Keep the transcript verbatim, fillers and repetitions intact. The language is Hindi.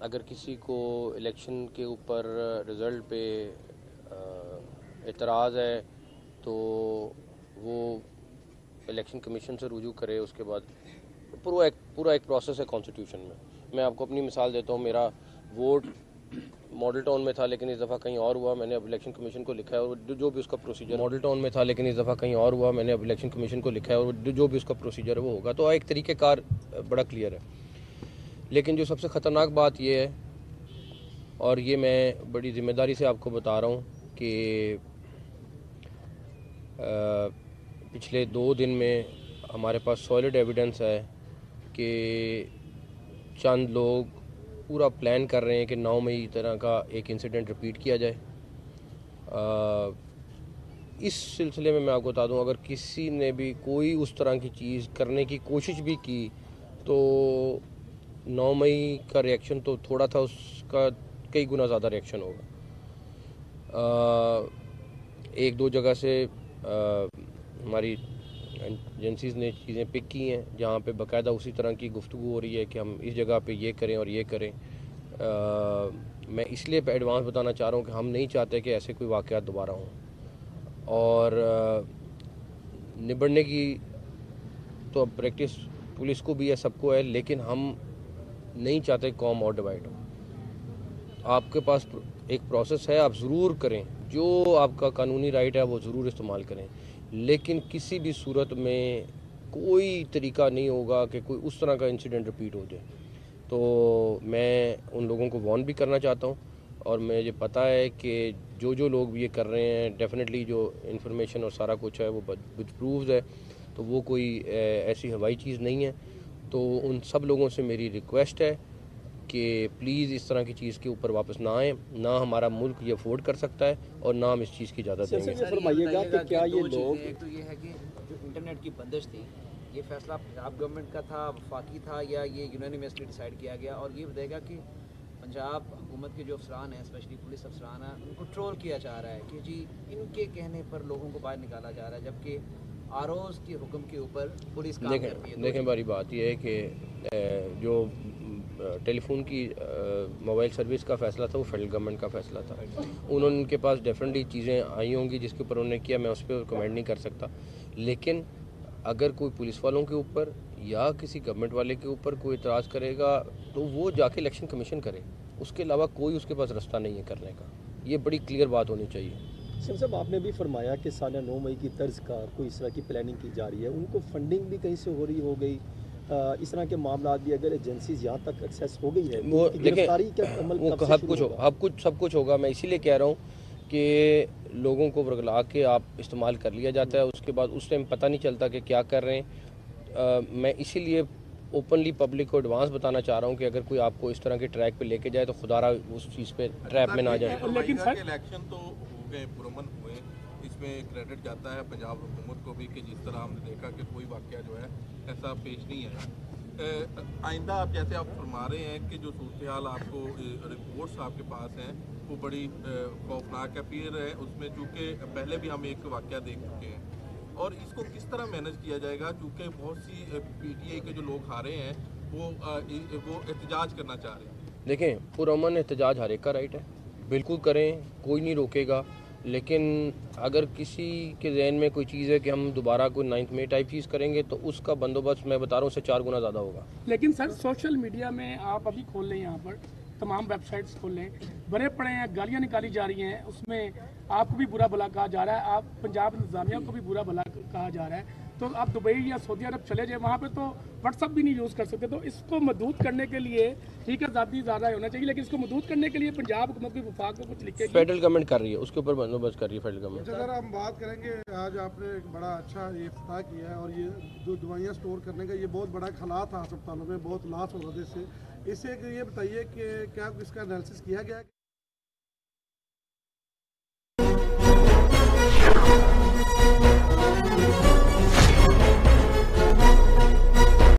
अगर किसी को इलेक्शन के ऊपर रिज़ल्ट पे एतराज़ है तो वो इलेक्शन कमीशन से रुजू करे। उसके बाद पूरा एक पूरा एक प्रोसेस है कॉन्स्टिट्यूशन में। मैं आपको अपनी मिसाल देता हूँ, मेरा वोट मॉडल टाउन में था लेकिन इस दफ़ा कहीं और हुआ। मैंने अब इलेक्शन कमीशन को लिखा है और जो भी उसका प्रोसीजर मॉडल टाउन में था लेकिन इस दफ़ा कहीं और हुआ। मैंने अब इलेक्शन कमीशन को लिखा है और जो भी उसका प्रोसीजर है वो होगा। तो एक तरीक़ेकार बड़ा क्लियर है। लेकिन जो सबसे ख़तरनाक बात यह है, और ये मैं बड़ी ज़िम्मेदारी से आपको बता रहा हूँ कि पिछले दो दिन में हमारे पास सॉलिड एविडेंस है कि चंद लोग पूरा प्लान कर रहे हैं कि नौ मई तरह का एक इंसिडेंट रिपीट किया जाए। आ, इस सिलसिले में मैं आपको बता दूं, अगर किसी ने भी कोई उस तरह की चीज़ करने की कोशिश भी की तो नौ मई का रिएक्शन तो थोड़ा था, उसका कई गुना ज़्यादा रिएक्शन होगा। एक दो जगह से हमारी एजेंसीज़ ने चीज़ें पिक की हैं जहाँ पे बाकायदा उसी तरह की गुफ्तगू हो रही है कि हम इस जगह पे ये करें और ये करें। आ, मैं इसलिए एडवांस बताना चाह रहा हूँ कि हम नहीं चाहते कि ऐसे कोई वाक़यात दोबारा हों, और निबड़ने की तो अब प्रैक्टिस पुलिस को भी है, सबको है, लेकिन हम नहीं चाहते कौम और डिवाइड हो। आपके पास एक प्रोसेस है, आप ज़रूर करें, जो आपका कानूनी राइट है वो ज़रूर इस्तेमाल करें, लेकिन किसी भी सूरत में कोई तरीका नहीं होगा कि कोई उस तरह का इंसिडेंट रिपीट हो जाए। तो मैं उन लोगों को वार्न भी करना चाहता हूँ, और मुझे पता है कि जो जो लोग ये कर रहे हैं डेफिनेटली जो इन्फॉर्मेशन और सारा कुछ है वो विद प्रूव्स है, तो वो कोई ऐसी हवाई चीज़ नहीं है। तो उन सब लोगों से मेरी रिक्वेस्ट है कि प्लीज़ इस तरह की चीज़ के ऊपर वापस ना आए। ना हमारा मुल्क ये अफोर्ड कर सकता है और ना हम इस चीज़ की इजाज़त देंगे। फरमाइएगा कि क्या ये लोग, एक तो ये है कि जो इंटरनेट की बंदिश थी, ये फैसला पंजाब गवर्नमेंट का था, वफाकी था, या ये यूनानिमसली डिसाइड किया गया? और ये बताएगा कि पंजाब हुकूमत के जो अफसरान हैं, स्पेशली पुलिस अफसरान हैं, उनको ट्रोल किया जा रहा है कि जी इनके कहने पर लोगों को बाहर निकाला जा रहा है, जबकि आरोज़ के हुक्म के ऊपर पुलिस काम करती है। देखें, बड़ी बात यह है कि जो टेलीफोन की मोबाइल सर्विस का फ़ैसला था वो फेडरल गवर्नमेंट का फ़ैसला था। उन्होंने उनके पास डेफिनेटली चीज़ें आई होंगी जिसके ऊपर उन्होंने किया, मैं उस पर कमेंट नहीं कर सकता। लेकिन अगर कोई पुलिस वालों के ऊपर या किसी गवर्नमेंट वाले के ऊपर कोई इतराज़ करेगा तो वो जाके इलेक्शन कमीशन करे, उसके अलावा कोई उसके पास रास्ता नहीं है करने का। ये बड़ी क्लियर बात होनी चाहिए। सिम साहब, आपने भी फरमाया कि साल नौ मई की तर्ज का कोई इस तरह की प्लानिंग की जा रही है, उनको फंडिंग भी कहीं से हो रही हो गई, आ, इस तरह के मामला भी अगर एजेंसीज यहाँ तक एक्सेस हो गई है वो गिरफ्तारी क्या अमल वो सब कुछ अब कुछ सब कुछ होगा। मैं इसीलिए कह रहा हूँ कि लोगों को वर्गला के आप इस्तेमाल कर लिया जाता है, उसके बाद उस टाइम पता नहीं चलता कि क्या कर रहे हैं। मैं इसीलिए ओपनली पब्लिक को एडवांस बताना चाह रहा हूँ कि अगर कोई आपको इस तरह के ट्रैक पे लेके जाए तो खुदारा उस चीज़ पे ट्रैप में ना जाए। लेकिन सर इलेक्शन तो हो गए, पुरअमन हुए, इसमें क्रेडिट जाता है पंजाब हुकूमत को भी कि जिस तरह हमने देखा कि कोई वाक़या जो है ऐसा पेश नहीं है। आइंदा आप जैसे आप फरमा रहे हैं कि जो सूरत हाल आपको रिपोर्ट्स आपके पास हैं वो बड़ी खौफनाक है, फिर है उसमें चूँकि पहले भी हम एक वाक़या देख चुके हैं, और इसको किस तरह मैनेज किया जाएगा? चूँकि बहुत सी पीटीआई के जो लोग हारे हैं वो वो एहतजाज करना चाह रहे हैं। देखें, पुरअमन एहतजाज हर एक का राइट है, बिल्कुल करें, कोई नहीं रोकेगा। लेकिन अगर किसी के जहन में कोई चीज़ है कि हम दोबारा कोई नाइन्थ मे टाइप चीज़ करेंगे तो उसका बंदोबस्त मैं बता रहा हूँ उससे चार गुना ज़्यादा होगा। लेकिन सर सोशल मीडिया में आप अभी खोल लें, यहाँ पर तमाम वेबसाइट्स खोल लें, भरे पड़े हैं, गालियाँ निकाली जा रही हैं, उसमें आपको भी बुरा भला कहा जा रहा है, आप पंजाब इंतजामिया को भी बुरा भला कहा जा रहा है। तो आप दुबई या सऊदी अरब चले जाए, वहाँ पे तो व्हाट्सअप भी नहीं यूज़ कर सकते। तो इसको मदूद करने के लिए ठीक है ज़्यादा ज़्यादा होना चाहिए, लेकिन इसको मदूद करने के लिए पंजाब हुकूमत की वफाक को कुछ लिखे, फेडरल गवर्नमेंट कर रही है, उसके ऊपर बंदोबस्त कर रही है फेडरल गवर्नमेंट। अगर हम बात करेंगे, आज आपने एक बड़ा अच्छा ये इफ्ताह किया है, और ये जो दवाइयाँ स्टोर करने का ये बहुत बड़ा खला था अस्पतालों में, बहुत लॉस हो रहा था इससे इससे ये बताइए कि क्या इसका एनालिसिस किया गया है?